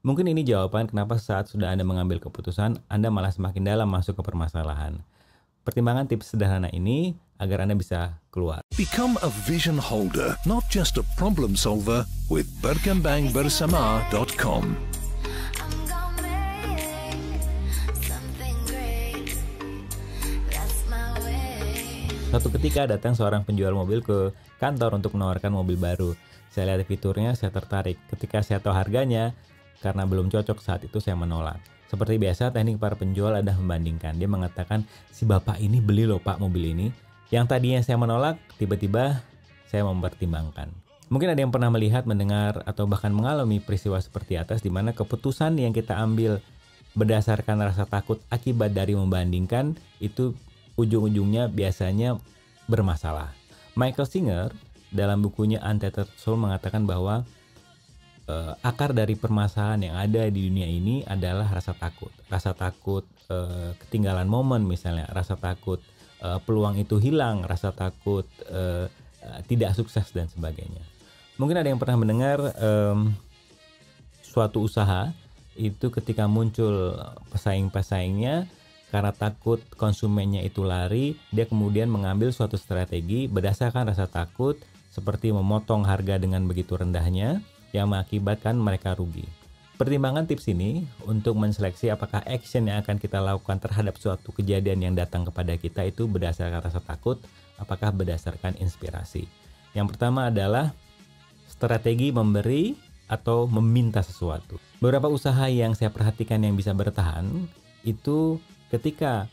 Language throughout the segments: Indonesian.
Mungkin ini jawaban kenapa saat sudah Anda mengambil keputusan, Anda malah semakin dalam masuk ke permasalahan. Pertimbangan tips sederhana ini agar Anda bisa keluar. Become a vision holder, not just a problem solver with berkembangbersama.com. Suatu ketika datang seorang penjual mobil ke kantor untuk menawarkan mobil baru. Saya lihat fiturnya, saya tertarik. Ketika saya tahu harganya, karena belum cocok saat itu saya menolak. Seperti biasa, teknik para penjual adalah membandingkan. Dia mengatakan, si bapak ini beli loh pak mobil ini. Yang tadinya saya menolak, tiba-tiba saya mempertimbangkan. Mungkin ada yang pernah melihat, mendengar, atau bahkan mengalami peristiwa seperti atas di mana keputusan yang kita ambil berdasarkan rasa takut akibat dari membandingkan itu ujung-ujungnya biasanya bermasalah. Michael Singer dalam bukunya Untethered Soul mengatakan bahwa akar dari permasalahan yang ada di dunia ini adalah rasa takut. Rasa takut ketinggalan momen misalnya, rasa takut peluang itu hilang, rasa takut tidak sukses dan sebagainya. Mungkin ada yang pernah mendengar suatu usaha itu ketika muncul pesaing-pesaingnya, karena takut konsumennya itu lari, dia kemudian mengambil suatu strategi berdasarkan rasa takut seperti memotong harga dengan begitu rendahnya yang mengakibatkan mereka rugi. Pertimbangan tips ini untuk menseleksi apakah action yang akan kita lakukan terhadap suatu kejadian yang datang kepada kita itu berdasarkan rasa takut, apakah berdasarkan inspirasi. Yang pertama adalah strategi memberi atau meminta sesuatu. Beberapa usaha yang saya perhatikan yang bisa bertahan itu ketika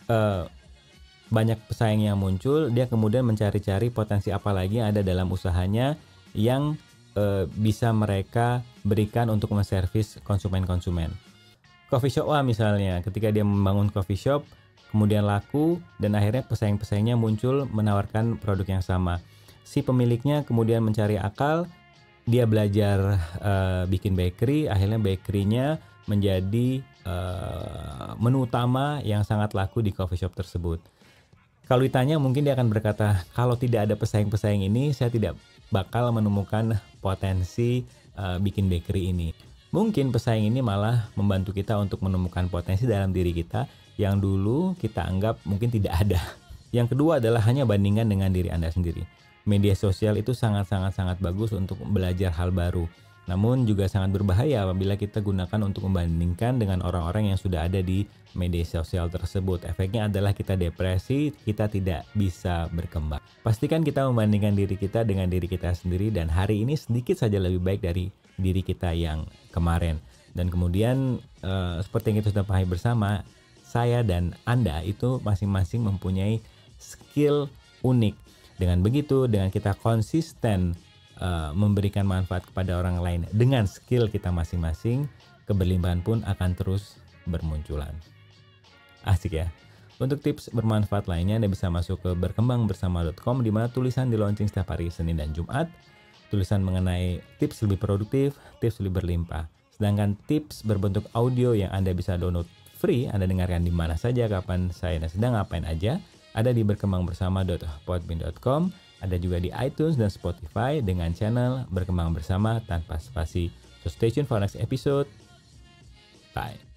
banyak pesaing yang muncul, dia kemudian mencari-cari potensi apa lagi yang ada dalam usahanya yang bisa mereka berikan untuk menservis konsumen-konsumen. Coffee shop A misalnya, ketika dia membangun coffee shop, kemudian laku dan akhirnya pesaing-pesaingnya muncul menawarkan produk yang sama. Si pemiliknya kemudian mencari akal, dia belajar bikin bakery, akhirnya bakerynya menjadi menu utama yang sangat laku di coffee shop tersebut. Kalau ditanya mungkin dia akan berkata, kalau tidak ada pesaing-pesaing ini, saya tidak bakal menemukan potensi bikin bakery ini. Mungkin pesaing ini malah membantu kita untuk menemukan potensi dalam diri kita yang dulu kita anggap mungkin tidak ada. Yang kedua adalah hanya bandingkan dengan diri Anda sendiri. Media sosial itu sangat-sangat bagus untuk belajar hal baru. Namun juga sangat berbahaya apabila kita gunakan untuk membandingkan dengan orang-orang yang sudah ada di media sosial tersebut. Efeknya adalah kita depresi, kita tidak bisa berkembang. Pastikan kita membandingkan diri kita dengan diri kita sendiri dan hari ini sedikit saja lebih baik dari diri kita yang kemarin. Dan kemudian seperti yang kita sudah pahami bersama, saya dan Anda itu masing-masing mempunyai skill unik. Dengan begitu, dengan kita konsisten memberikan manfaat kepada orang lain dengan skill kita masing-masing, keberlimpahan pun akan terus bermunculan. Asik ya. Untuk tips bermanfaat lainnya, Anda bisa masuk ke berkembangbersama.com di mana tulisan di launching setiap hari Senin dan Jumat. Tulisan mengenai tips lebih produktif, tips lebih berlimpah. Sedangkan tips berbentuk audio yang Anda bisa download free, Anda dengarkan di mana saja, kapan saya sedang ngapain aja, ada di berkembangbersama.podbean.com. Ada juga di iTunes dan Spotify dengan channel Berkembang Bersama tanpa spasi. So stay tuned for next episode. Bye.